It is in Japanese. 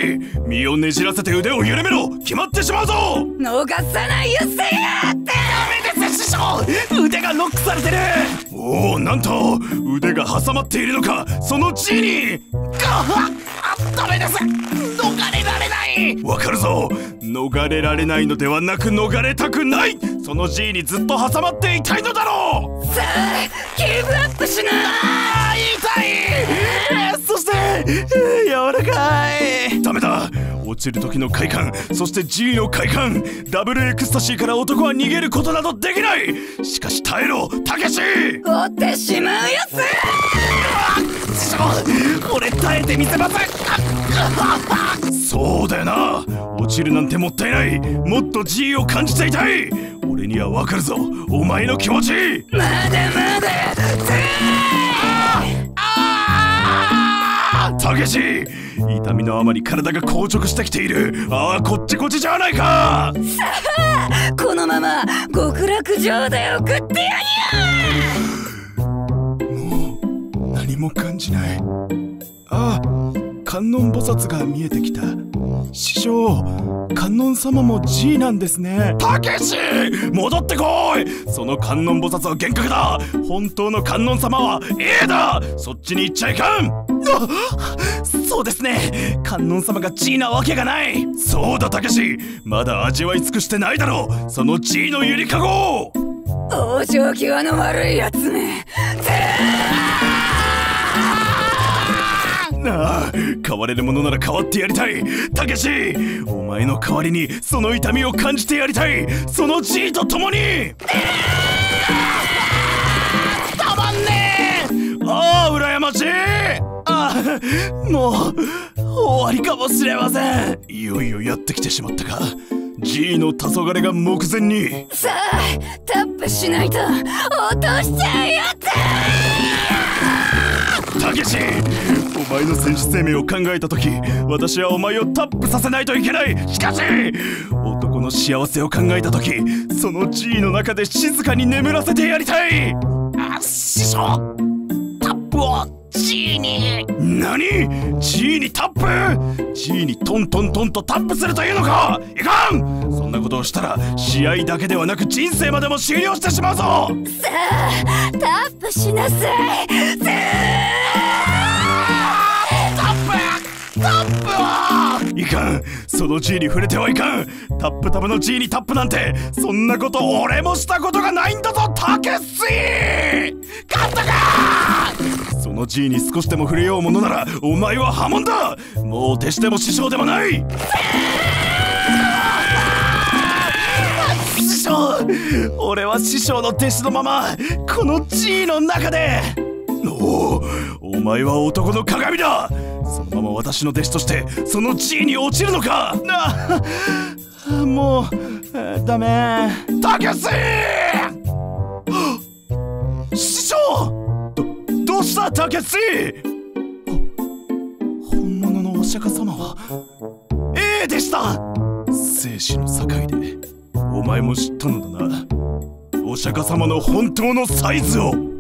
身をねじらせて腕を緩めろ。決まってしまうぞ。 逃さないよせやって。 ダメです師匠、腕がロックされてる。おお、なんと腕が挟まっているのか、その G に。ダメです、逃れられない。わかるぞ、逃れられないのではなく逃れたくない。その G にずっと挟まっていたいのだろう。 さあギブアップしな。 痛い。そして柔らかい。ダメだ、落ちる時の快感、そして G の快感、ダブルエクスタシーから男は逃げることなどできない。しかし耐えろたけし。 追ってしまうよ師匠、俺耐えてみせます。そうだよな、落ちるなんてもったいない。もっと G を感じていたい。俺にはわかるぞ、お前の気持ち。 まだまだ。 たけし、痛みのあまり体が硬直してきている。ああ、こっちこっちじゃないか。 さあこのまま極楽浄土へ送ってやりゃ。もう何も感じない。ああ、観音菩薩が見えてきた。師匠、観音様も G なんですね。たけし、戻ってこい。その観音菩薩は幻覚だ。本当の観音様は A だ。そっちに行っちゃいかん。そうですね、観音様が G なわけがない。そうだたけし、まだ味わい尽くしてないだろう、その G のゆりかご。 往生際の悪いやつめ。 ああ、変われるものなら変わってやりたい。たけし、お前の代わりにその痛みを感じてやりたい。その G と共に。たまんねえ。ああ、羨ましい。ああ、もう終わりかもしれません。いよいよやってきてしまったか。 G の黄昏が目前に。 さあタップしないと落としちゃうよってたけし、お前の選手生命を考えた時、私はお前をタップさせないといけない。しかし男の幸せを考えた時、その G の中で静かに眠らせてやりたい。師匠、タップを G に。何？ G にタップ？ G にトントントンとタップするというのか？いかん！そんなことをしたら試合だけではなく人生までも終了してしまうぞ。 さあタップしなさい。 タップはいかん、その G に触れてはいかん。タップタブの G にタップなんて、そんなこと俺もしたことがないんだぞたけし。勝ったか。その G に少しでも触れようものならお前は破門だ。もう弟子でも師匠でもない。師匠、俺は師匠の弟子のままこの G の中で。お前は男の鏡だ。そのまま私の弟子としてその G に落ちるのか。もうダメ。たけし、師匠、どうしたたけし。本物のお釈迦様は A でした。生死の境でお前も知ったのだな、お釈迦様の本当のサイズを。